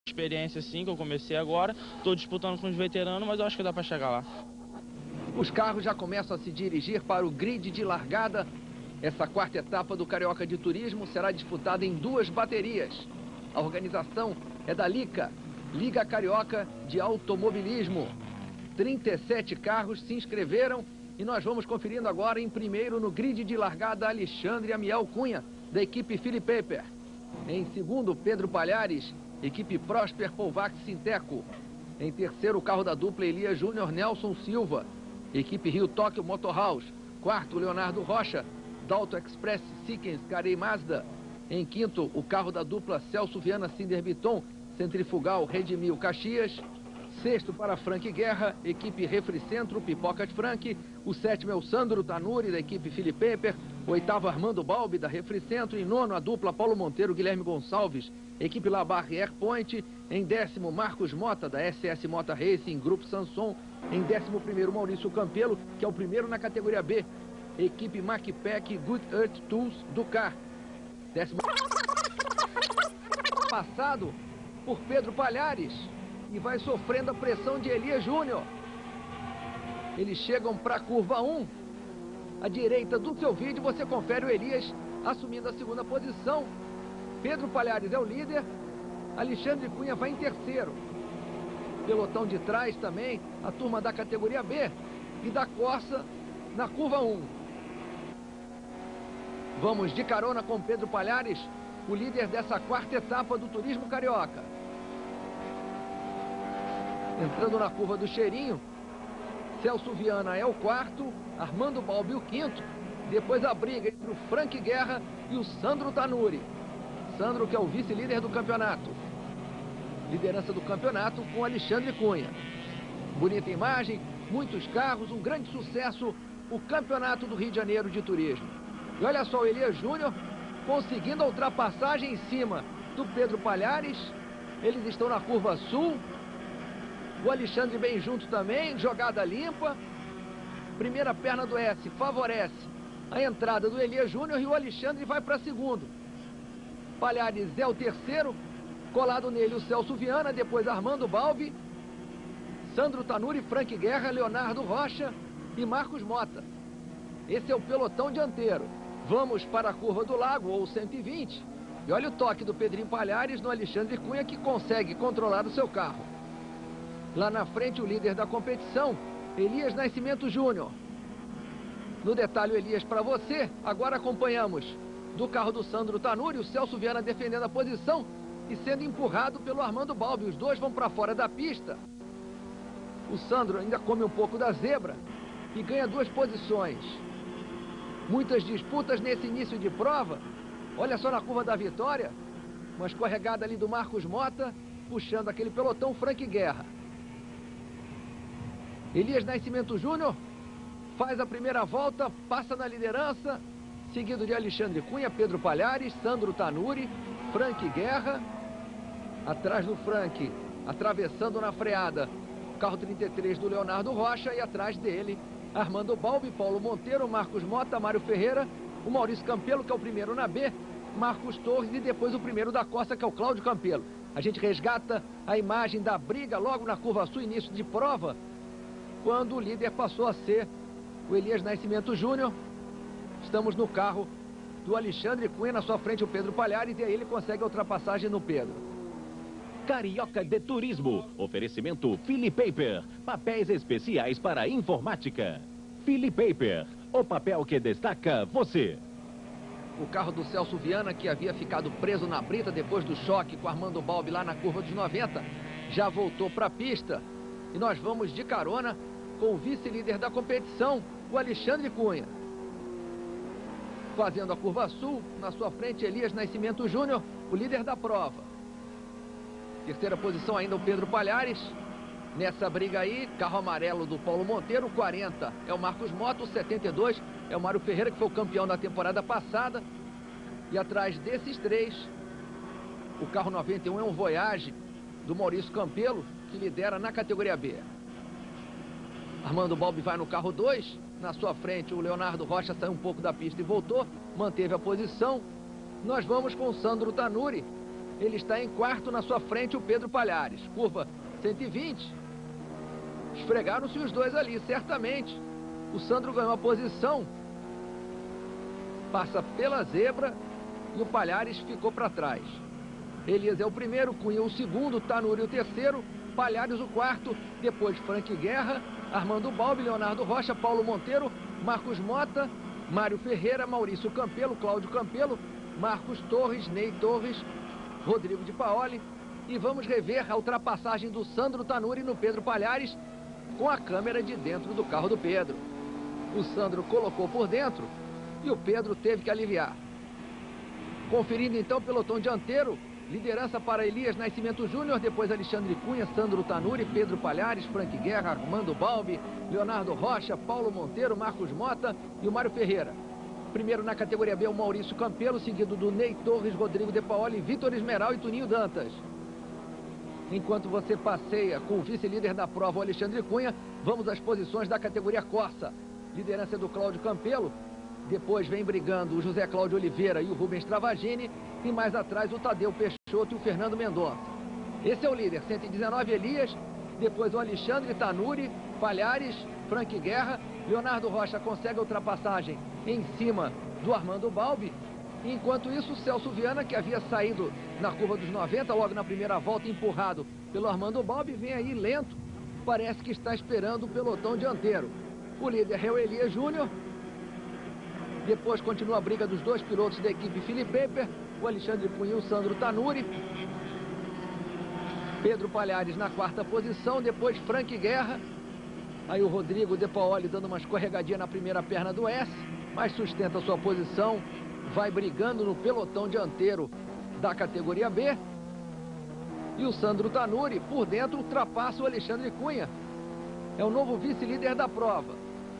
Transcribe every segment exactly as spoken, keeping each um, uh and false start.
Experiência sim, que eu comecei agora. Estou disputando com os veteranos, mas eu acho que dá para chegar lá. Os carros já começam a se dirigir para o grid de largada. Essa quarta etapa do Carioca de Turismo será disputada em duas baterias. A organização é da Lica, Liga Carioca de Automobilismo. trinta e sete carros se inscreveram e nós vamos conferindo agora em primeiro no grid de largada Alexandre Amiel Cunha, da equipe Philip Paper. Em segundo, Pedro Palhares, equipe Prosper Polvac Sinteco. Em terceiro, o carro da dupla Elias Júnior Nelson Silva, equipe Rio Tóquio Motorhouse. Quarto, Leonardo Rocha, Dalto Express Sickens Carei Mazda. Em quinto, o carro da dupla Celso Viana Cinder Biton, Centrifugal Redimil Caxias. Sexto para Frank Guerra, equipe Refricentro Pipocas Frank. O sétimo é o Sandro Tanuri, da equipe Philip Paper. Oitavo, Armando Balbi, da Refricentro. Em nono, a dupla Paulo Monteiro Guilherme Gonçalves, equipe Labarre Airpoint. Em décimo, Marcos Mota, da S S Mota Racing, Grupo Sanson. Em décimo primeiro, Maurício Campelo, que é o primeiro na categoria B, equipe MacPac Good Earth Tools do Car. Décimo passado por Pedro Palhares e vai sofrendo a pressão de Elias Júnior. Eles chegam para a curva um. À direita do seu vídeo você confere o Elias assumindo a segunda posição. Pedro Palhares é o líder. Alexandre Cunha vai em terceiro. Pelotão de trás também, a turma da categoria B e da Corsa na curva um. Vamos de carona com Pedro Palhares, o líder dessa quarta etapa do Turismo Carioca. Entrando na curva do Cheirinho, Celso Viana é o quarto, Armando Balbi o quinto. Depois a briga entre o Frank Guerra e o Sandro Tanuri. Sandro, que é o vice-líder do campeonato. Liderança do campeonato com Alexandre Cunha. Bonita imagem, muitos carros, um grande sucesso, o Campeonato do Rio de Janeiro de Turismo. E olha só o Elias Júnior conseguindo a ultrapassagem em cima do Pedro Palhares. Eles estão na curva sul. O Alexandre bem junto também, jogada limpa. Primeira perna do S favorece a entrada do Elias Júnior e o Alexandre vai para segundo. Palhares é o terceiro, colado nele o Celso Viana, depois Armando Balbi, Sandro Tanuri, Frank Guerra, Leonardo Rocha e Marcos Mota. Esse é o pelotão dianteiro. Vamos para a curva do Lago, ou cento e vinte. E olha o toque do Pedrinho Palhares no Alexandre Cunha, que consegue controlar o seu carro. Lá na frente, o líder da competição, Elias Nascimento Júnior. No detalhe, o Elias para você. Agora acompanhamos do carro do Sandro Tanuri, o Celso Viana defendendo a posição e sendo empurrado pelo Armando Balbi. Os dois vão para fora da pista. O Sandro ainda come um pouco da zebra e ganha duas posições. Muitas disputas nesse início de prova. Olha só na curva da vitória, uma escorregada ali do Marcos Mota, puxando aquele pelotão Frank Guerra. Elias Nascimento Júnior faz a primeira volta, passa na liderança, seguido de Alexandre Cunha, Pedro Palhares, Sandro Tanuri, Frank Guerra. Atrás do Frank, atravessando na freada, carro trinta e três do Leonardo Rocha, e atrás dele, Armando Balbi, Paulo Monteiro, Marcos Mota, Mário Ferreira, o Maurício Campelo, que é o primeiro na B, Marcos Torres e depois o primeiro da Costa, que é o Cláudio Campelo. A gente resgata a imagem da briga logo na curva sul, início de prova, quando o líder passou a ser o Elias Nascimento Júnior. Estamos no carro do Alexandre Cunha, na sua frente o Pedro Palhares, e aí ele consegue a ultrapassagem no Pedro. Carioca de Turismo. Oferecimento Philip Paper. Papéis especiais para informática. Philip Paper. O papel que destaca você. O carro do Celso Viana, que havia ficado preso na brita depois do choque com Armando Balbi lá na curva dos noventa, já voltou para a pista. E nós vamos de carona com o vice-líder da competição, o Alexandre Cunha. Fazendo a curva sul, na sua frente Elias Nascimento Júnior, o líder da prova. Terceira posição ainda o Pedro Palhares. Nessa briga aí, carro amarelo do Paulo Monteiro, quarenta é o Marcos Mota, setenta e dois é o Mário Ferreira, que foi o campeão da temporada passada. E atrás desses três, o carro noventa e um é um Voyage do Maurício Campelo, que lidera na categoria B. Armando Balbi vai no carro dois. Na sua frente, o Leonardo Rocha saiu um pouco da pista e voltou, manteve a posição. Nós vamos com o Sandro Tanuri, Ele está em quarto, na sua frente o Pedro Palhares. Curva cento e vinte. Esfregaram-se os dois ali, certamente. O Sandro ganhou a posição. Passa pela zebra e o Palhares ficou para trás. Elias é o primeiro, Cunha o segundo, Tanuri o terceiro, Palhares o quarto, depois Frank Guerra, Armando Balbi, Leonardo Rocha, Paulo Monteiro, Marcos Mota, Mário Ferreira, Maurício Campelo, Cláudio Campelo, Marcos Torres, Ney Torres, Rodrigo de Paoli. E vamos rever a ultrapassagem do Sandro Tanuri no Pedro Palhares com a câmera de dentro do carro do Pedro. O Sandro colocou por dentro e o Pedro teve que aliviar. Conferindo então o pelotão dianteiro, liderança para Elias Nascimento Júnior, depois Alexandre Cunha, Sandro Tanuri, Pedro Palhares, Frank Guerra, Armando Balbi, Leonardo Rocha, Paulo Monteiro, Marcos Mota e o Mário Ferreira. Primeiro na categoria B o Maurício Campelo, seguido do Ney Torres, Rodrigo de Paoli, Vitor Esmeral e Tuninho Dantas. Enquanto você passeia com o vice-líder da prova, o Alexandre Cunha, vamos às posições da categoria Corsa. Liderança do Cláudio Campelo, depois vem brigando o José Cláudio Oliveira e o Rubens Travagini, e mais atrás o Tadeu Peixoto e o Fernando Mendonça. Esse é o líder, cento e dezenove Elias, depois o Alexandre Tanuri, Palhares, Frank Guerra, Leonardo Rocha consegue a ultrapassagem em cima do Armando Balbi. Enquanto isso, o Celso Viana, que havia saído na curva dos noventa, logo na primeira volta, empurrado pelo Armando Balbi, vem aí lento, parece que está esperando o pelotão dianteiro. O líder é o Elias Júnior. Depois continua a briga dos dois pilotos da equipe Felipe Paper, o Alexandre Cunha e o Sandro Tanuri. Pedro Palhares na quarta posição, depois Frank Guerra. Aí o Rodrigo de Paoli dando uma escorregadinha na primeira perna do S, mas sustenta a sua posição, vai brigando no pelotão dianteiro da categoria B. E o Sandro Tanuri, por dentro, ultrapassa o Alexandre Cunha. É o novo vice-líder da prova.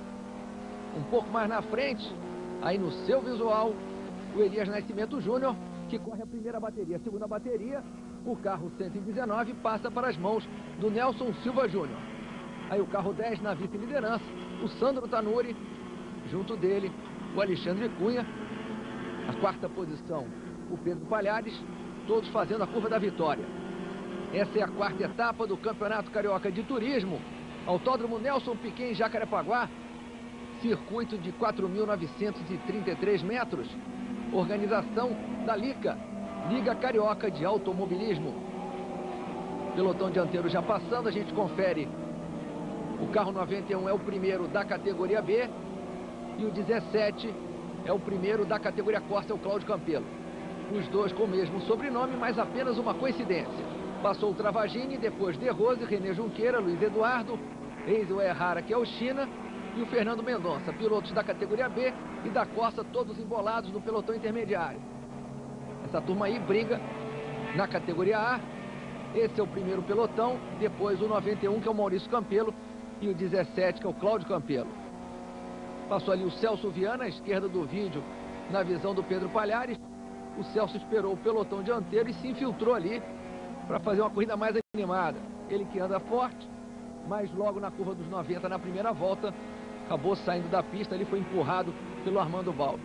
Um pouco mais na frente, aí no seu visual, o Elias Nascimento Júnior, que corre a primeira bateria. A segunda bateria, o carro cento e dezenove passa para as mãos do Nelson Silva Júnior. Aí o carro dez na vice-liderança, o Sandro Tanuri, junto dele, o Alexandre Cunha. A quarta posição, o Pedro Palhares, todos fazendo a curva da vitória. Essa é a quarta etapa do Campeonato Carioca de Turismo, Autódromo Nelson Piquet em Jacarepaguá, circuito de quatro mil novecentos e trinta e três metros, organização da LICA, Liga Carioca de Automobilismo. Pelotão dianteiro já passando, a gente confere. O carro noventa e um é o primeiro da categoria B e o dezessete é o primeiro da categoria Corsa, é o Cláudio Campelo. Os dois com o mesmo sobrenome, mas apenas uma coincidência. Passou o Travagini, depois De Rose, René Junqueira, Luiz Eduardo, Eisel Errara, que é o China, e o Fernando Mendonça, pilotos da categoria B e da Corsa, todos embolados no pelotão intermediário. Essa turma aí briga na categoria A. Esse é o primeiro pelotão, depois o noventa e um, que é o Maurício Campelo, e o dezessete, que é o Cláudio Campelo. Passou ali o Celso Viana, à esquerda do vídeo, na visão do Pedro Palhares. O Celso esperou o pelotão dianteiro e se infiltrou ali para fazer uma corrida mais animada. Ele que anda forte, mas logo na curva dos noventa, na primeira volta, acabou saindo da pista, ele foi empurrado pelo Armando Balbi.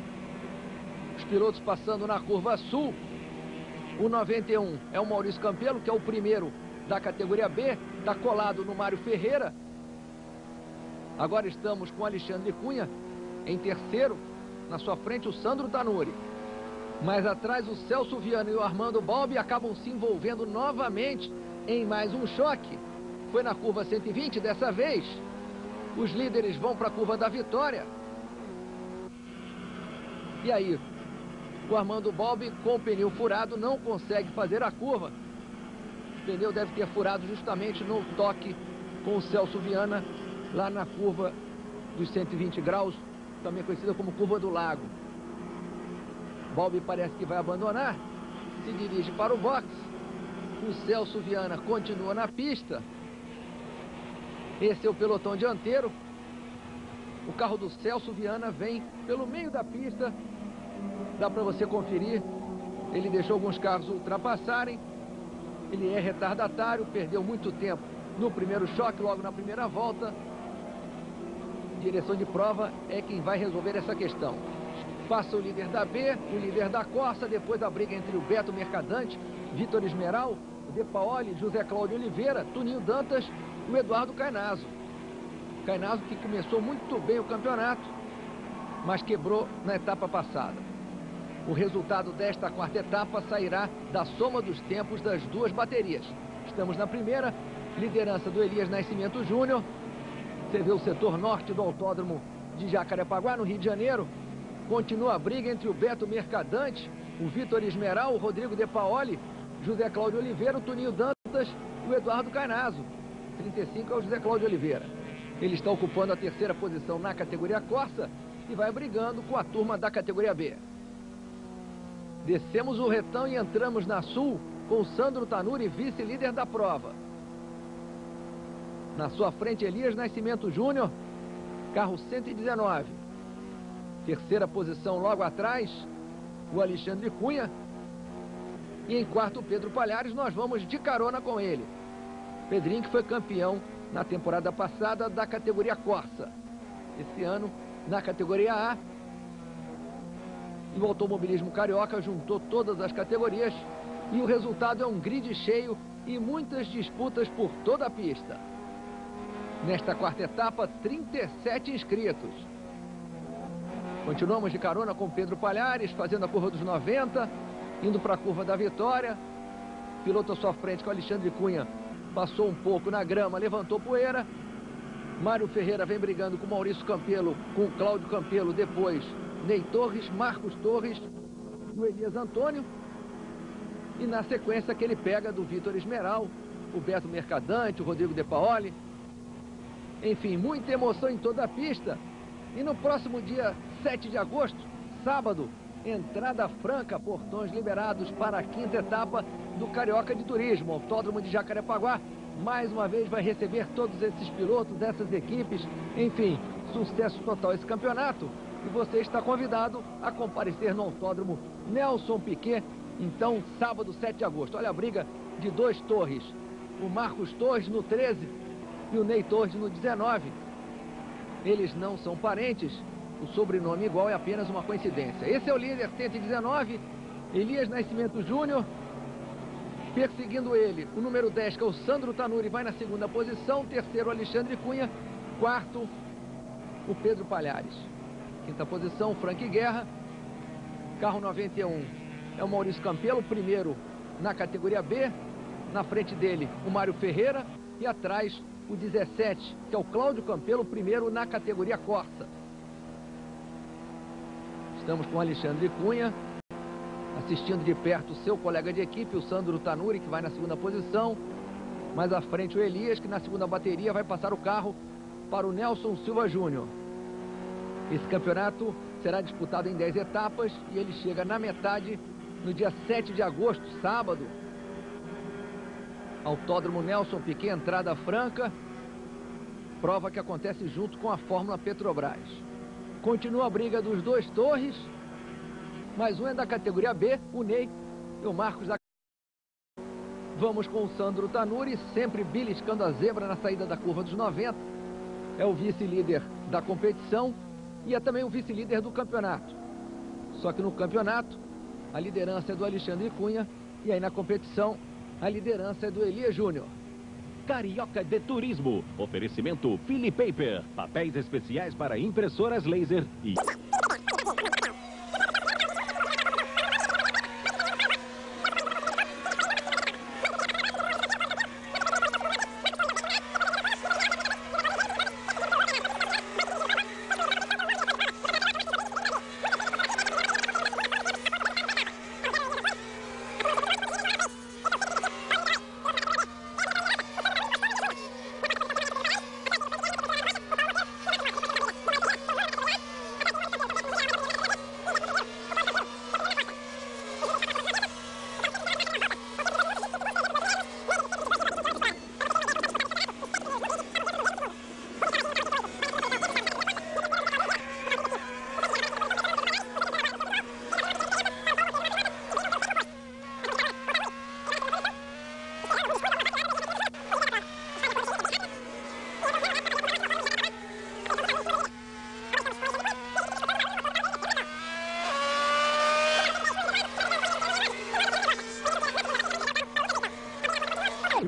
Os pilotos passando na curva sul. O noventa e um é o Maurício Campelo, que é o primeiro da categoria B, está colado no Mário Ferreira. Agora estamos com o Alexandre Cunha em terceiro, na sua frente o Sandro Tanuri. Mais atrás o Celso Viana e o Armando Balbi acabam se envolvendo novamente em mais um choque. Foi na curva cento e vinte dessa vez. Os líderes vão para a curva da vitória. E aí, o Armando Balbi, com o pneu furado, não consegue fazer a curva. O pneu deve ter furado justamente no toque com o Celso Viana, lá na curva dos cento e vinte graus, também conhecida como curva do lago. Balbi parece que vai abandonar, se dirige para o box. O Celso Viana continua na pista. Esse é o pelotão dianteiro. O carro do Celso Viana vem pelo meio da pista. Dá para você conferir. Ele deixou alguns carros ultrapassarem. Ele é retardatário, perdeu muito tempo no primeiro choque, logo na primeira volta. Direção de prova é quem vai resolver essa questão. Passa o líder da B, o líder da Corsa, depois a briga entre o Beto Mercadante, Vitor Esmeral, o De Paoli, José Cláudio Oliveira, Toninho Dantas e o Eduardo Cainazo. Cainazo que começou muito bem o campeonato, mas quebrou na etapa passada. O resultado desta quarta etapa sairá da soma dos tempos das duas baterias. Estamos na primeira, liderança do Elias Nascimento Júnior. Você vê o setor norte do autódromo de Jacarepaguá, no Rio de Janeiro. Continua a briga entre o Beto Mercadante, o Vitor Esmeral, o Rodrigo De Paoli, José Cláudio Oliveira, o Toninho Dantas e o Eduardo Cainazo. trinta e cinco é o José Cláudio Oliveira. Ele está ocupando a terceira posição na categoria Corsa e vai brigando com a turma da categoria B. Descemos o retão e entramos na Sul com o Sandro Tanuri, vice-líder da prova. Na sua frente, Elias Nascimento Júnior, carro cento e dezenove. Terceira posição logo atrás, o Alexandre Cunha. E em quarto, o Pedro Palhares. Nós vamos de carona com ele. Pedrinho, que foi campeão na temporada passada da categoria Corsa. Esse ano, na categoria A. E o automobilismo carioca juntou todas as categorias. E o resultado é um grid cheio e muitas disputas por toda a pista. Nesta quarta etapa, trinta e sete inscritos. Continuamos de carona com Pedro Palhares, fazendo a curva dos noventa, indo para a curva da vitória. Piloto à sua frente com Alexandre Cunha, passou um pouco na grama, levantou poeira. Mário Ferreira vem brigando com Maurício Campelo, com Cláudio Campelo, depois Ney Torres, Marcos Torres e o Elias Antônio. E na sequência que ele pega do Vitor Esmeral, o Beto Mercadante, o Rodrigo De Paoli. Enfim, muita emoção em toda a pista. E no próximo dia sete de agosto, sábado, entrada franca, portões liberados para a quinta etapa do Carioca de Turismo. O Autódromo de Jacarepaguá, mais uma vez, vai receber todos esses pilotos, essas equipes. Enfim, sucesso total esse campeonato. E você está convidado a comparecer no Autódromo Nelson Piquet, então, sábado, sete de agosto. Olha a briga de dois Torres. O Marcos Torres no treze e o Ney Torres no dezenove. Eles não são parentes, o sobrenome igual é apenas uma coincidência. Esse é o líder, cento e dezenove, Elias Nascimento Júnior. Perseguindo ele, o número dez, que é o Sandro Tanuri, vai na segunda posição. Terceiro, Alexandre Cunha. Quarto, o Pedro Palhares. Quinta posição, Frank Guerra. Carro noventa e um é o Maurício Campelo, primeiro na categoria B. Na frente dele, o Mário Ferreira. E atrás, o dezessete, que é o Cláudio Campelo, primeiro na categoria Corsa. Estamos com o Alexandre Cunha, assistindo de perto o seu colega de equipe, o Sandro Tanuri, que vai na segunda posição. Mais à frente o Elias, que na segunda bateria vai passar o carro para o Nelson Silva Júnior. Esse campeonato será disputado em dez etapas e ele chega na metade no dia sete de agosto, sábado. Autódromo Nelson Piquet, entrada franca. Prova que acontece junto com a Fórmula Petrobras. Continua a briga dos dois Torres. Mais um é da categoria B, o Ney e o Marcos da... Vamos com o Sandro Tanuri, sempre beliscando a zebra na saída da curva dos noventa. É o vice-líder da competição e é também o vice-líder do campeonato. Só que no campeonato, a liderança é do Alexandre Cunha e aí na competição, a liderança é do Elias Júnior. Carioca de Turismo. Oferecimento Philly Paper. Papéis especiais para impressoras laser e...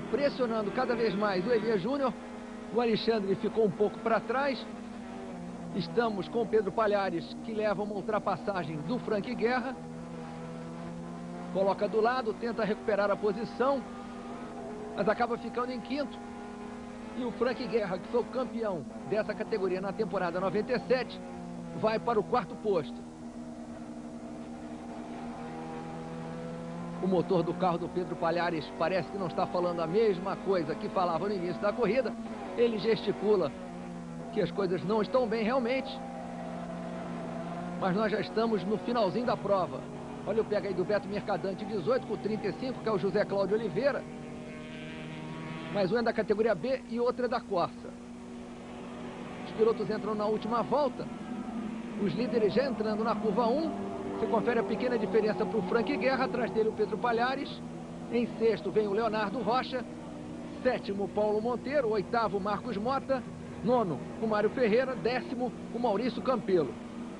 pressionando cada vez mais o Elias Júnior. O Alexandre ficou um pouco para trás. Estamos com o Pedro Palhares, que leva uma ultrapassagem do Frank Guerra. Coloca do lado, tenta recuperar a posição, mas acaba ficando em quinto. E o Frank Guerra, que foi o campeão dessa categoria na temporada noventa e sete, vai para o quarto posto. O motor do carro do Pedro Palhares parece que não está falando a mesma coisa que falava no início da corrida. Ele gesticula que as coisas não estão bem realmente. Mas nós já estamos no finalzinho da prova. Olha o pega aí do Beto Mercadante dezoito com trinta e cinco, que é o José Cláudio Oliveira. Mais um é da categoria B e outro é da Corsa. Os pilotos entram na última volta. Os líderes já entrando na curva um. Você confere a pequena diferença para o Frank Guerra, atrás dele o Pedro Palhares. Em sexto vem o Leonardo Rocha. Sétimo, Paulo Monteiro. Oitavo, Marcos Mota. Nono, o Mário Ferreira. Décimo, o Maurício Campelo.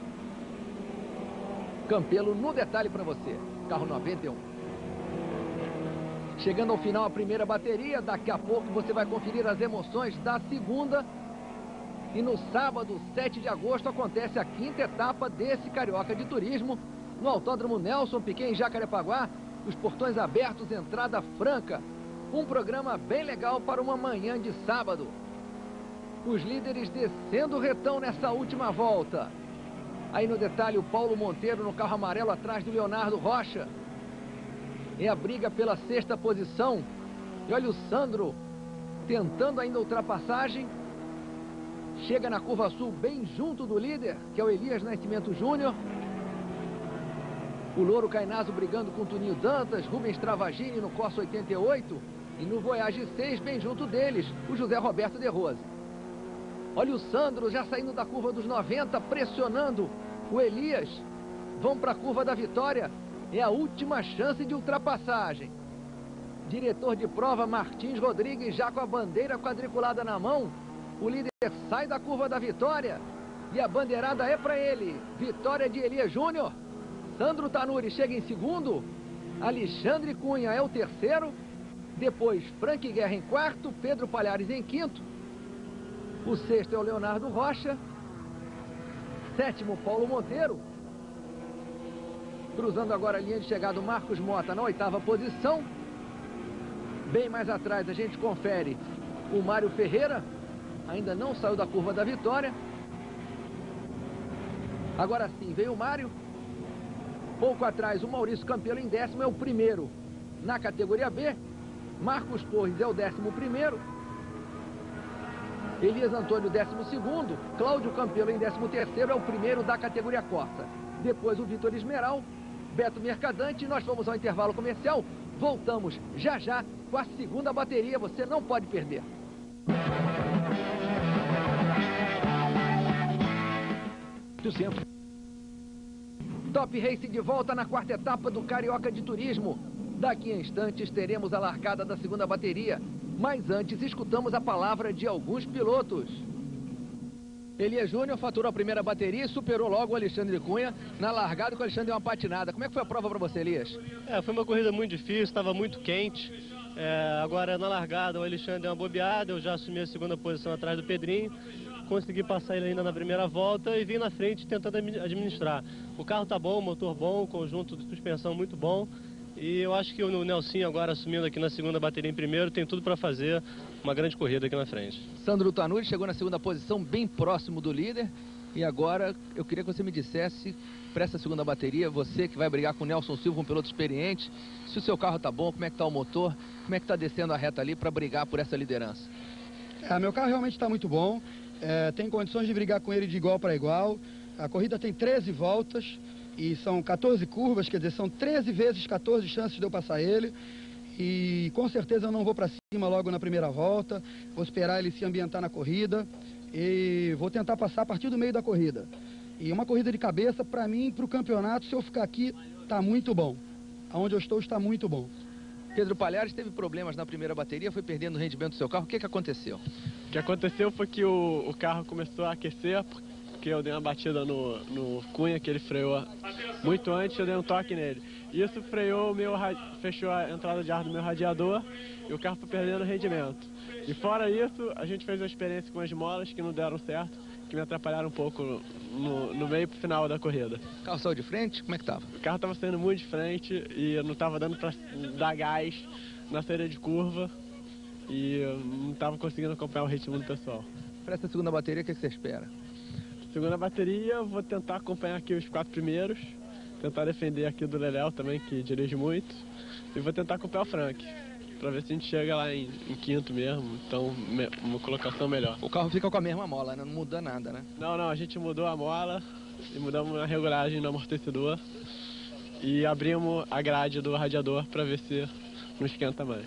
Campelo no detalhe para você. Carro noventa e um. Chegando ao final a primeira bateria. Daqui a pouco você vai conferir as emoções da segunda. E no sábado, sete de agosto, acontece a quinta etapa desse Carioca de Turismo no Autódromo Nelson Piquet, em Jacarepaguá. Os portões abertos, entrada franca. Um programa bem legal para uma manhã de sábado. Os líderes descendo o retão nessa última volta. Aí no detalhe o Paulo Monteiro no carro amarelo atrás do Leonardo Rocha. É a briga pela sexta posição. E olha o Sandro tentando ainda a ultrapassagem. Chega na curva sul bem junto do líder, que é o Elias Nascimento Júnior. O Louro Cainazo brigando com o Toninho Dantas, Rubens Travagini no Corsa oitenta e oito. E no Voyage seis, bem junto deles, o José Roberto De Rose. Olha o Sandro já saindo da curva dos noventa, pressionando o Elias. Vão para a curva da vitória. É a última chance de ultrapassagem. Diretor de prova Martins Rodrigues já com a bandeira quadriculada na mão. O líder sai da curva da vitória e a bandeirada é para ele. Vitória de Elias Júnior. Sandro Tanuri chega em segundo. Alexandre Cunha é o terceiro. Depois Frank Guerra em quarto. Pedro Palhares em quinto. O sexto é o Leonardo Rocha. Sétimo, Paulo Monteiro. Cruzando agora a linha de chegada o Marcos Mota na oitava posição. Bem mais atrás a gente confere o Mário Ferreira. Ainda não saiu da curva da vitória. Agora sim, veio o Mário. Pouco atrás, o Maurício Campelo em décimo é o primeiro na categoria B. Marcos Torres é o décimo primeiro. Elias Antônio, décimo segundo. Cláudio Campelo em décimo terceiro é o primeiro da categoria Corsa. Depois o Vitor Esmeral, Beto Mercadante. Nós vamos ao intervalo comercial. Voltamos já já com a segunda bateria. Você não pode perder. Top Racing de volta na quarta etapa do Carioca de Turismo. Daqui a instantes teremos a largada da segunda bateria. Mas antes escutamos a palavra de alguns pilotos. Elias Júnior faturou a primeira bateria e superou logo o Alexandre Cunha na largada, com o Alexandre deu uma patinada. Como é que foi a prova para você, Elias? É, foi uma corrida muito difícil, estava muito quente. É, agora na largada o Alexandre deu uma bobeada, eu já assumi a segunda posição atrás do Pedrinho. Consegui passar ele ainda na primeira volta e vim na frente tentando administrar. O carro tá bom, o motor bom, o conjunto de suspensão muito bom. E eu acho que o Nelsinho agora assumindo aqui na segunda bateria em primeiro tem tudo para fazer uma grande corrida aqui na frente. Sandro Tanuri chegou na segunda posição, bem próximo do líder. E agora eu queria que você me dissesse, para essa segunda bateria, você que vai brigar com o Nelson Silva, um piloto experiente, se o seu carro tá bom, como é que tá o motor, como é que tá descendo a reta ali para brigar por essa liderança? É, meu carro realmente está muito bom. É, tem condições de brigar com ele de igual para igual. A corrida tem treze voltas e são quatorze curvas, quer dizer, são treze vezes quatorze chances de eu passar ele. E com certeza eu não vou para cima logo na primeira volta, vou esperar ele se ambientar na corrida e vou tentar passar a partir do meio da corrida. E uma corrida de cabeça, para mim, para o campeonato, se eu ficar aqui, está muito bom. Aonde eu estou está muito bom. Pedro Palhares teve problemas na primeira bateria, foi perdendo o rendimento do seu carro. O que que aconteceu? O que aconteceu foi que o, o carro começou a aquecer, porque eu dei uma batida no, no Cunha, que ele freou muito antes, eu dei um toque nele. Isso freou o meu, fechou a entrada de ar do meu radiador e o carro foi perdendo rendimento. E fora isso, a gente fez uma experiência com as molas que não deram certo, que me atrapalharam um pouco no, no meio pro final da corrida. O carro saiu de frente? Como é que tava? O carro estava saindo muito de frente e eu não estava dando para dar gás na saída de curva e eu não estava conseguindo acompanhar o ritmo do pessoal. Para essa segunda bateria, o que você espera? Segunda bateria, eu vou tentar acompanhar aqui os quatro primeiros, tentar defender aqui do Leléo também, que dirige muito, e vou tentar acompanhar o Frank, para ver se a gente chega lá em, em quinto mesmo, então me, uma colocação melhor. O carro fica com a mesma mola, né? Não muda nada, né? Não, não, a gente mudou a mola e mudamos a regulagem no amortecedor e abrimos a grade do radiador para ver se não esquenta mais.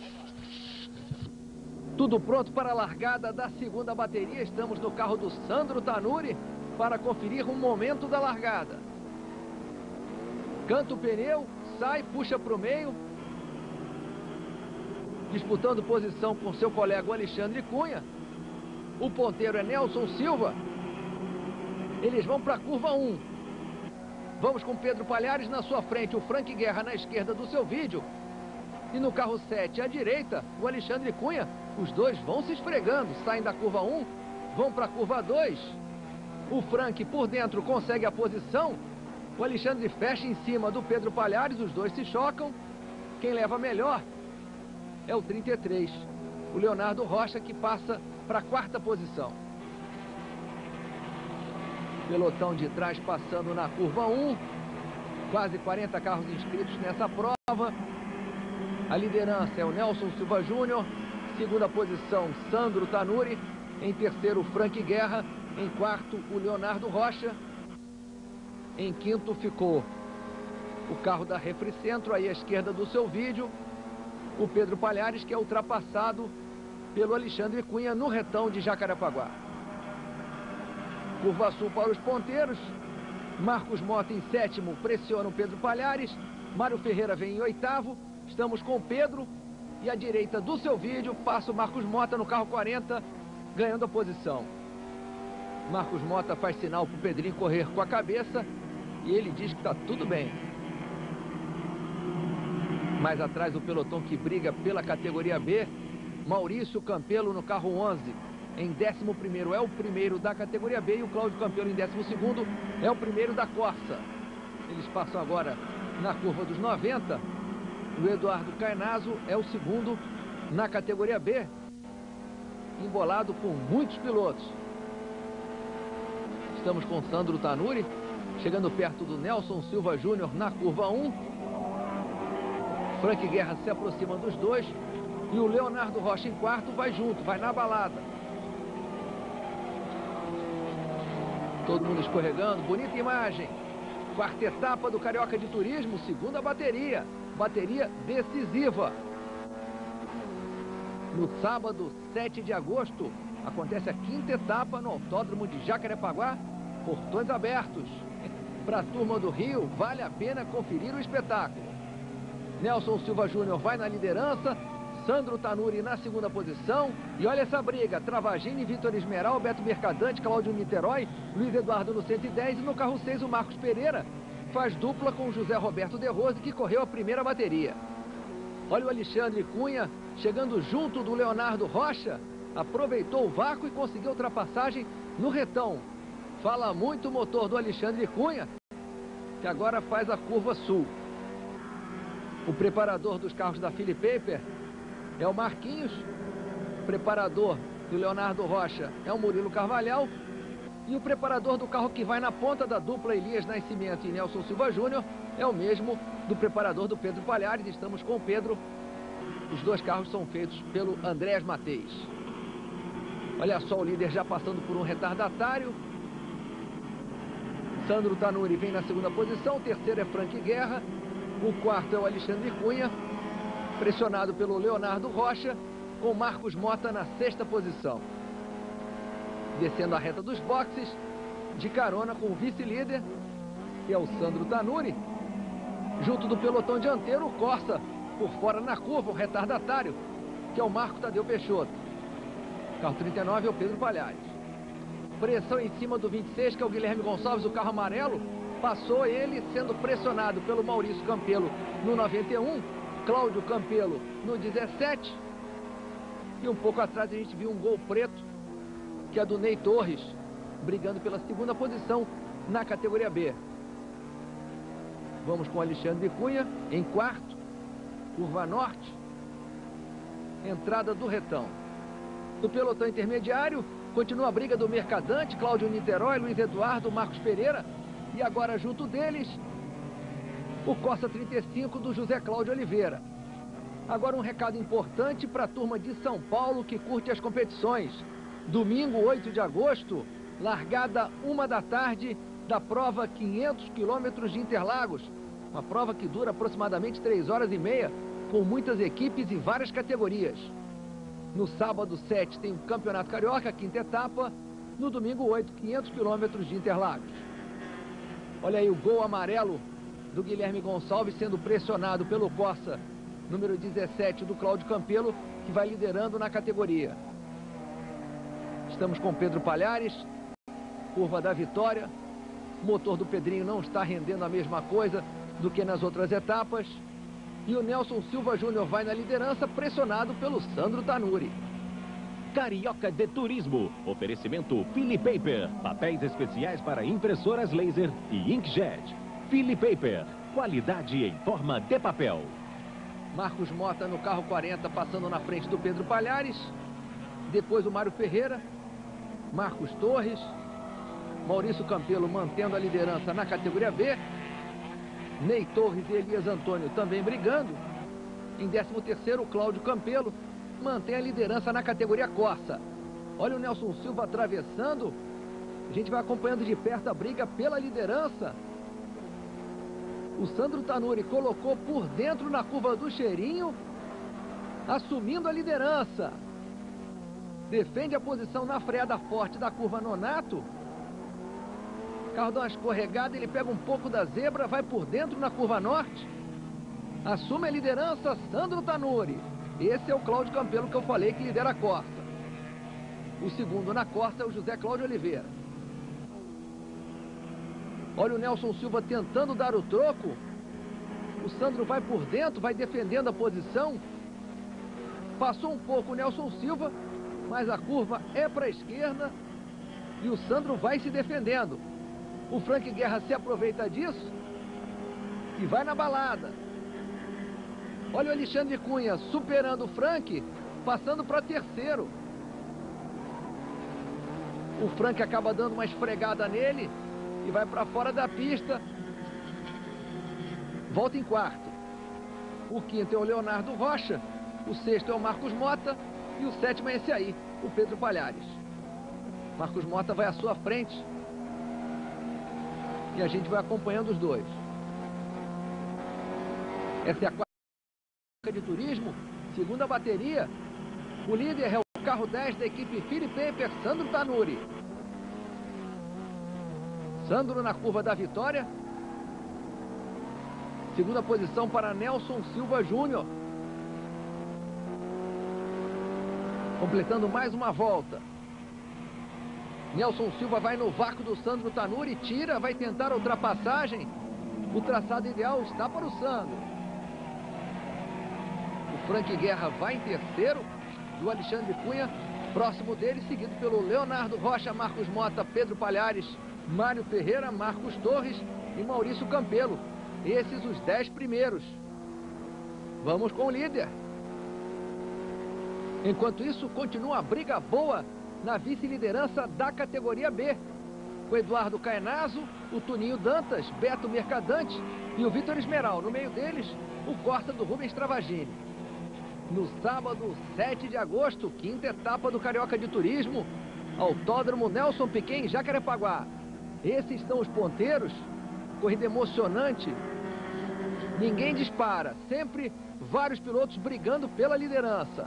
Tudo pronto para a largada da segunda bateria. Estamos no carro do Sandro Tanuri para conferir o momento da largada. Canta o pneu, sai, puxa para o meio. Disputando posição com seu colega Alexandre Cunha. O ponteiro é Nelson Silva. Eles vão para a curva um. Vamos com Pedro Palhares na sua frente, o Frank Guerra na esquerda do seu vídeo. E no carro sete à direita, o Alexandre Cunha. Os dois vão se esfregando, saem da curva um, vão para a curva dois. O Frank por dentro consegue a posição. O Alexandre fecha em cima do Pedro Palhares, os dois se chocam. Quem leva melhor é o trinta e três, o Leonardo Rocha, que passa para a quarta posição. Pelotão de trás passando na curva um. Quase quarenta carros inscritos nessa prova. A liderança é o Nelson Silva Júnior. Segunda posição, Sandro Tanuri. Em terceiro, Frank Guerra. Em quarto, o Leonardo Rocha. Em quinto ficou o carro da Refricentro, aí à esquerda do seu vídeo. O Pedro Palhares, que é ultrapassado pelo Alexandre Cunha no retão de Jacarepaguá. Curva sul para os ponteiros. Marcos Mota em sétimo, pressiona o Pedro Palhares. Mário Ferreira vem em oitavo. Estamos com o Pedro. E à direita do seu vídeo passa o Marcos Mota no carro quarenta, ganhando a posição. Marcos Mota faz sinal para o Pedrinho correr com a cabeça e ele diz que está tudo bem. Mais atrás o pelotão que briga pela categoria B, Maurício Campelo no carro onze. Em décimo primeiro é o primeiro da categoria B e o Cláudio Campelo em décimo segundo é o primeiro da Corsa. Eles passam agora na curva dos noventa. O Eduardo Cainazzo é o segundo na categoria B, embolado com muitos pilotos. Estamos com Sandro Tanuri, chegando perto do Nelson Silva Júnior na curva um. Frank Guerra se aproxima dos dois e o Leonardo Rocha em quarto vai junto, vai na balada. Todo mundo escorregando, bonita imagem. Quarta etapa do Carioca de Turismo, segunda bateria. Bateria decisiva. No sábado, sete de agosto, acontece a quinta etapa no Autódromo de Jacarepaguá, portões abertos. Para a turma do Rio, vale a pena conferir o espetáculo. Nelson Silva Júnior vai na liderança, Sandro Tanuri na segunda posição. E olha essa briga, Travagini, Vitor Esmeral, Beto Mercadante, Cláudio Niterói, Luiz Eduardo no cento e dez e no carro seis o Marcos Pereira faz dupla com o José Roberto De Rose, que correu a primeira bateria. Olha o Alexandre Cunha chegando junto do Leonardo Rocha, aproveitou o vácuo e conseguiu ultrapassagem no retão. Fala muito o motor do Alexandre Cunha, que agora faz a curva sul. O preparador dos carros da Philip Paper é o Marquinhos, o preparador do Leonardo Rocha é o Murilo Carvalhal. E o preparador do carro que vai na ponta da dupla Elias Nascimento e Nelson Silva Júnior é o mesmo do preparador do Pedro Palhares. Estamos com o Pedro. Os dois carros são feitos pelo Andrés Mateis. Olha só o líder já passando por um retardatário. Sandro Tanuri vem na segunda posição. O terceiro é Frank Guerra. O quarto é o Alexandre Cunha, pressionado pelo Leonardo Rocha, com Marcos Mota na sexta posição. Descendo a reta dos boxes, de carona com o vice-líder, que é o Sandro Tanuri. Junto do pelotão dianteiro, o Corsa, por fora na curva, o retardatário, que é o Marco Tadeu Peixoto. Carro trinta e nove é o Pedro Palhares. Pressão em cima do vinte e seis, que é o Guilherme Gonçalves, o carro amarelo. Passou ele sendo pressionado pelo Maurício Campelo no noventa e um, Cláudio Campelo no dezessete. E um pouco atrás a gente viu um gol preto, que é do Ney Torres, brigando pela segunda posição na categoria B. Vamos com Alexandre Cunha em quarto, curva norte, entrada do retão. No pelotão intermediário, continua a briga do Mercadante, Cláudio Niterói, Luiz Eduardo, Marcos Pereira. E agora junto deles, o Corsa trinta e cinco do José Cláudio Oliveira. Agora um recado importante para a turma de São Paulo que curte as competições. Domingo, oito de agosto, largada uma da tarde da prova quinhentos quilômetros de Interlagos. Uma prova que dura aproximadamente três horas e meia, com muitas equipes em várias categorias. No sábado, sete, tem o Campeonato Carioca, quinta etapa. No domingo, oito, quinhentos quilômetros de Interlagos. Olha aí o gol amarelo do Guilherme Gonçalves sendo pressionado pelo Corsa número dezessete do Cláudio Campelo, que vai liderando na categoria. Estamos com Pedro Palhares, curva da vitória. O motor do Pedrinho não está rendendo a mesma coisa do que nas outras etapas. E o Nelson Silva Júnior vai na liderança, pressionado pelo Sandro Tanuri. Carioca de Turismo. Oferecimento Philly Paper. Papéis especiais para impressoras laser e inkjet. Philly Paper. Qualidade em forma de papel. Marcos Mota no carro quarenta, passando na frente do Pedro Palhares. Depois o Mário Ferreira. Marcos Torres. Maurício Campelo mantendo a liderança na categoria B. Ney Torres e Elias Antônio também brigando. Em décimo terceiro, o Cláudio Campelo mantém a liderança na categoria Corsa. Olha o Nelson Silva atravessando. A gente vai acompanhando de perto a briga pela liderança. O Sandro Tanuri colocou por dentro na curva do Cheirinho, assumindo a liderança. Defende a posição na freada forte da curva Nonato. O carro dá uma escorregada, ele pega um pouco da zebra, vai por dentro na curva norte. Assume a liderança Sandro Tanuri. Esse é o Cláudio Campelo que eu falei que lidera a Corsa. O segundo na Corsa é o José Cláudio Oliveira. Olha o Nelson Silva tentando dar o troco. O Sandro vai por dentro, vai defendendo a posição. Passou um pouco o Nelson Silva, mas a curva é para a esquerda e o Sandro vai se defendendo. O Frank Guerra se aproveita disso e vai na balada. Olha o Alexandre Cunha superando o Frank, passando para terceiro. O Frank acaba dando uma esfregada nele e vai para fora da pista. Volta em quarto. O quinto é o Leonardo Rocha. O sexto é o Marcos Mota. E o sétimo é esse aí, o Pedro Palhares. Marcos Mota vai à sua frente. E a gente vai acompanhando os dois. Essa é a quarta de turismo, segunda bateria. O líder é o carro dez da equipe Philly Paper, Sandro Tanuri. Sandro na curva da vitória. Segunda posição para Nelson Silva Júnior. Completando mais uma volta. Nelson Silva vai no vácuo do Sandro Tanuri, tira, vai tentar a ultrapassagem. O traçado ideal está para o Sandro. O Frank Guerra vai em terceiro. E o Alexandre Cunha, próximo dele, seguido pelo Leonardo Rocha, Marcos Mota, Pedro Palhares, Mário Ferreira, Marcos Torres e Maurício Campelo. Esses os dez primeiros. Vamos com o líder. Enquanto isso, continua a briga boa na vice-liderança da categoria B. O Eduardo Caenazo, o Tuninho Dantas, Beto Mercadante e o Vitor Esmeral. No meio deles, o Corsa do Rubens Travagini. No sábado, sete de agosto, quinta etapa do Carioca de Turismo, Autódromo Nelson Piquet em Jacarepaguá. Esses são os ponteiros. Corrida emocionante. Ninguém dispara. Sempre vários pilotos brigando pela liderança.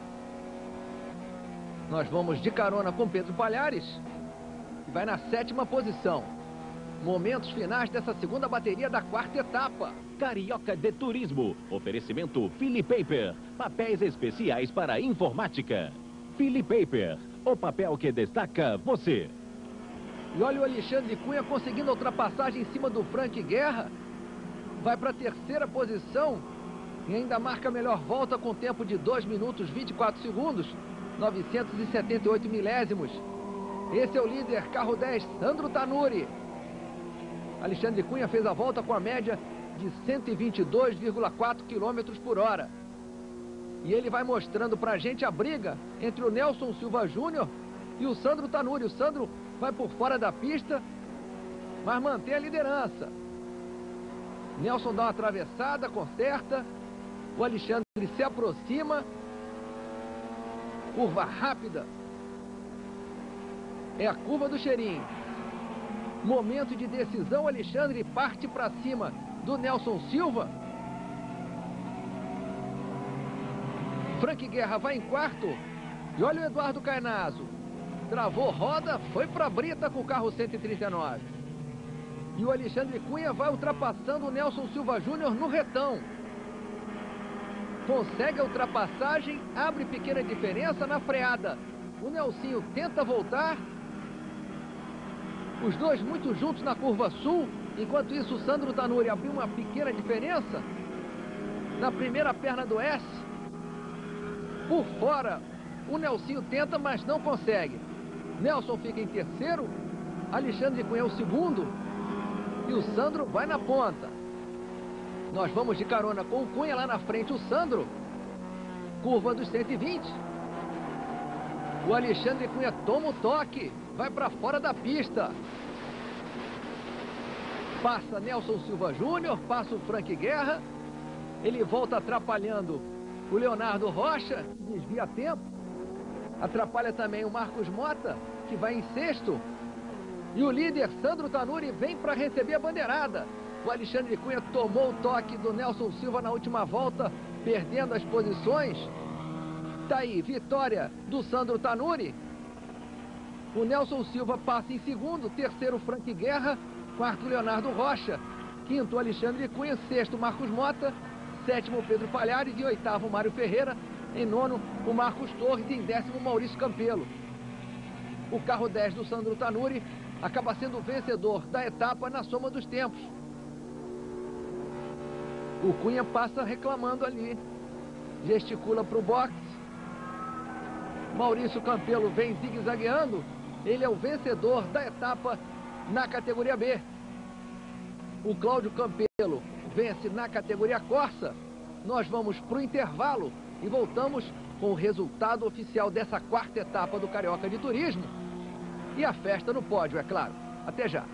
Nós vamos de carona com Pedro Palhares. E vai na sétima posição. Momentos finais dessa segunda bateria da quarta etapa. Carioca de Turismo. Oferecimento Philly Paper. Papéis especiais para informática. Philly Paper. O papel que destaca você. E olha o Alexandre Cunha conseguindo a ultrapassagem em cima do Frank Guerra. Vai para a terceira posição e ainda marca a melhor volta com tempo de dois minutos e vinte e quatro segundos, novecentos e setenta e oito milésimos. Esse é o líder, carro dez, Sandro Tanuri. Alexandre Cunha fez a volta com a média de cento e vinte e dois vírgula quatro quilômetros por hora. E ele vai mostrando pra gente a briga entre o Nelson Silva Júnior e o Sandro Tanuri. O Sandro vai por fora da pista, mas mantém a liderança. Nelson dá uma atravessada, conserta. O Alexandre se aproxima. Curva rápida. É a curva do cheirinho. Momento de decisão, Alexandre parte para cima do Nelson Silva. Frank Guerra vai em quarto. E olha o Eduardo Cainazzo. Travou roda, foi para a brita com o carro cento e trinta e nove. E o Alexandre Cunha vai ultrapassando o Nelson Silva Júnior no retão. Consegue a ultrapassagem, abre pequena diferença na freada. O Nelsinho tenta voltar. Os dois muito juntos na curva sul. Enquanto isso, o Sandro Tanuri abriu uma pequena diferença na primeira perna do S. Por fora, o Nelsinho tenta, mas não consegue. Nelson fica em terceiro. Alexandre Cunha é o segundo. E o Sandro vai na ponta. Nós vamos de carona com o Cunha lá na frente, o Sandro. Curva dos cento e vinte. O Alexandre Cunha toma o toque. Vai para fora da pista. Passa Nelson Silva Júnior, passa o Frank Guerra. Ele volta atrapalhando o Leonardo Rocha, desvia tempo. Atrapalha também o Marcos Mota, que vai em sexto. E o líder, Sandro Tanuri, vem para receber a bandeirada. O Alexandre Cunha tomou o toque do Nelson Silva na última volta, perdendo as posições. Tá aí, vitória do Sandro Tanuri. O Nelson Silva passa em segundo, terceiro Frank Guerra, quarto Leonardo Rocha, quinto Alexandre Cunha, sexto Marcos Mota, sétimo Pedro Palhares e oitavo Mário Ferreira, em nono o Marcos Torres e em décimo Maurício Campelo. O carro dez do Sandro Tanuri acaba sendo o vencedor da etapa na soma dos tempos. O Cunha passa reclamando ali, gesticula para o boxe. Maurício Campelo vem zigue-zagueando. Ele é o vencedor da etapa na categoria B. O Cláudio Campelo vence na categoria Corsa. Nós vamos para o intervalo e voltamos com o resultado oficial dessa quarta etapa do Carioca de Turismo. E a festa no pódio, é claro. Até já.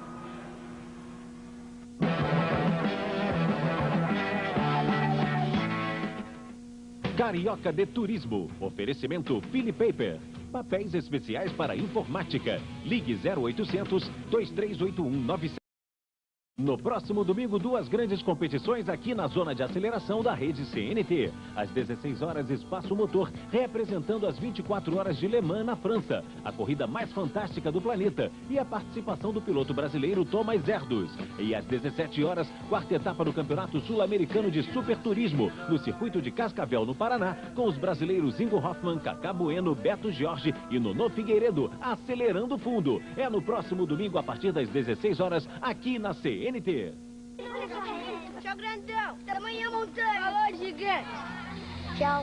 Carioca de Turismo. Oferecimento Philip Paper. Papéis especiais para informática. Ligue zero oitocentos, dois três oito um, nove sete. No próximo domingo, duas grandes competições aqui na zona de aceleração da rede C N T. Às dezesseis horas, Espaço Motor, representando as vinte e quatro horas de Le Mans na França. A corrida mais fantástica do planeta. E a participação do piloto brasileiro Thomas Erdos. E às dezessete horas, quarta etapa do Campeonato Sul-Americano de Superturismo, no circuito de Cascavel, no Paraná, com os brasileiros Ingo Hoffmann, Cacá Bueno, Beto Jorge e Nono Figueiredo, acelerando fundo. É no próximo domingo, a partir das dezesseis horas, aqui na C N T. Tchau, grandão. Até amanhã, montanha. Alô, gigante. Tchau.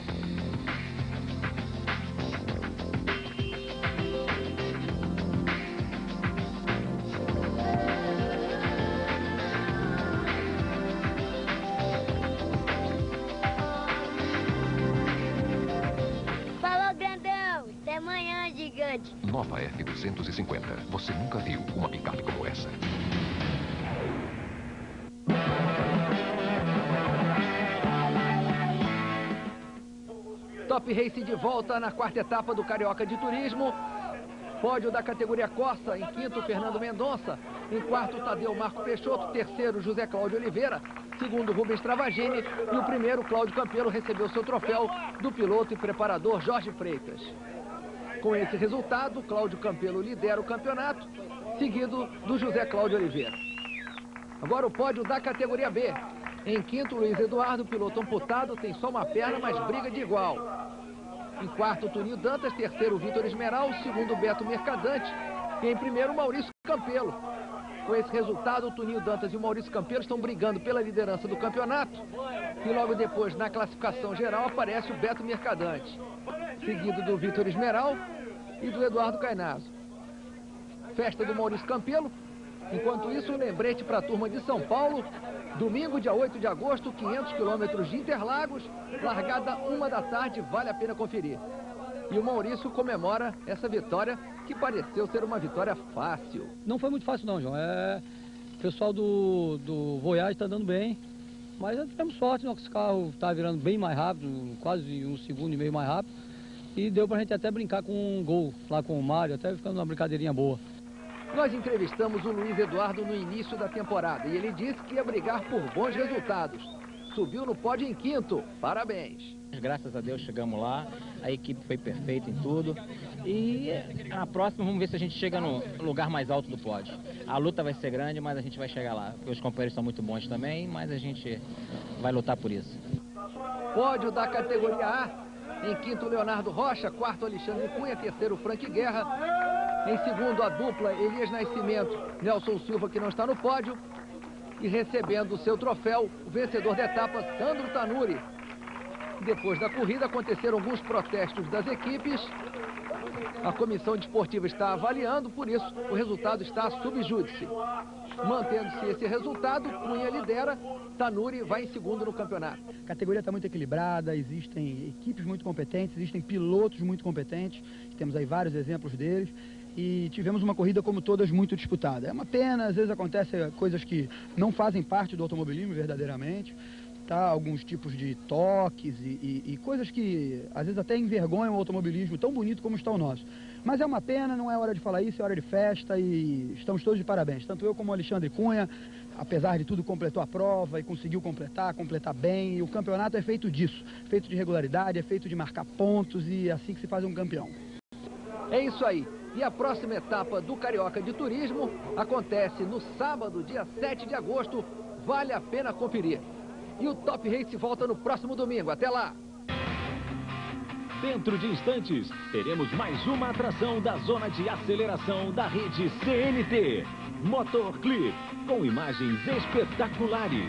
Falou, grandão. Até amanhã, gigante. Nova F duzentos e cinquenta. Você nunca viu uma picape como essa. Top Race de volta na quarta etapa do Carioca de Turismo. Pódio da categoria Corsa. Em quinto, Fernando Mendonça. Em quarto, Tadeu Marco Peixoto. Terceiro, José Cláudio Oliveira. Segundo, Rubens Travagini. E o primeiro, Cláudio Campelo, recebeu seu troféu do piloto e preparador Jorge Freitas. Com esse resultado, Cláudio Campelo lidera o campeonato, seguido do José Cláudio Oliveira. Agora o pódio da categoria B. Em quinto, Luiz Eduardo, piloto amputado, tem só uma perna, mas briga de igual. Em quarto, Toninho Dantas. Terceiro, Vitor Esmeral. Segundo, Beto Mercadante. E em primeiro, o Maurício Campelo. Com esse resultado, o Toninho Dantas e o Maurício Campelo estão brigando pela liderança do campeonato. E logo depois, na classificação geral, aparece o Beto Mercadante, seguido do Vitor Esmeral e do Eduardo Cainazzo. Festa do Maurício Campelo. Enquanto isso, um lembrete para a turma de São Paulo. Domingo, dia oito de agosto, quinhentos quilômetros de Interlagos, largada uma da tarde, vale a pena conferir. E o Maurício comemora essa vitória, que pareceu ser uma vitória fácil. Não foi muito fácil não, João. É... O pessoal do, do Voyage está andando bem, mas nós tivemos sorte, nosso carro está virando bem mais rápido, quase um segundo e meio mais rápido, e deu para a gente até brincar com um gol lá com o Mário, até ficando uma brincadeirinha boa. Nós entrevistamos o Luiz Eduardo no início da temporada e ele disse que ia brigar por bons resultados. Subiu no pódio em quinto. Parabéns. Graças a Deus chegamos lá, a equipe foi perfeita em tudo. E na próxima vamos ver se a gente chega no lugar mais alto do pódio. A luta vai ser grande, mas a gente vai chegar lá. Os companheiros são muito bons também, mas a gente vai lutar por isso. Pódio da categoria A. Em quinto, Leonardo Rocha. Quarto, Alexandre Cunha. Terceiro, Frank Guerra. Em segundo, a dupla Elias Nascimento, Nelson Silva, que não está no pódio. E recebendo o seu troféu, o vencedor da etapa, Sandro Tanuri. Depois da corrida, aconteceram alguns protestos das equipes. A comissão desportiva está avaliando, por isso o resultado está sub júdice. Mantendo-se esse resultado, Cunha lidera, Tanuri vai em segundo no campeonato. A categoria está muito equilibrada, existem equipes muito competentes, existem pilotos muito competentes, temos aí vários exemplos deles. E tivemos uma corrida, como todas, muito disputada. É uma pena, às vezes acontecem coisas que não fazem parte do automobilismo verdadeiramente, tá? Alguns tipos de toques e, e, e coisas que às vezes até envergonham o automobilismo tão bonito como está o nosso. Mas é uma pena, não é hora de falar isso, é hora de festa e estamos todos de parabéns. Tanto eu como o Alexandre Cunha, apesar de tudo, completou a prova e conseguiu completar, completar bem. E o campeonato é feito disso, feito de regularidade, é feito de marcar pontos e é assim que se faz um campeão. É isso aí. E a próxima etapa do Carioca de Turismo acontece no sábado, dia sete de agosto. Vale a pena conferir. E o Top Race volta no próximo domingo. Até lá! Dentro de instantes, teremos mais uma atração da zona de aceleração da rede C N T. Motor Clip, com imagens espetaculares.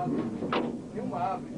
Filma, abre.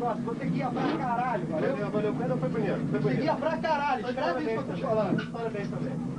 negócio, você guia pra caralho, valeu? Valeu, valeu. Pedro foi primeiro. Foi Você guia pra caralho, escreve isso que eu tô te falando. Parabéns também.